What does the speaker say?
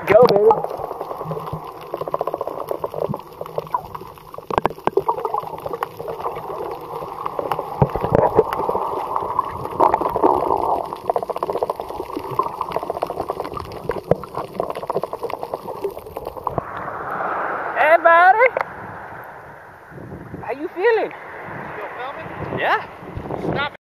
go, baby. Hey, buddy. How you feeling? Still filming? Yeah. Stop it.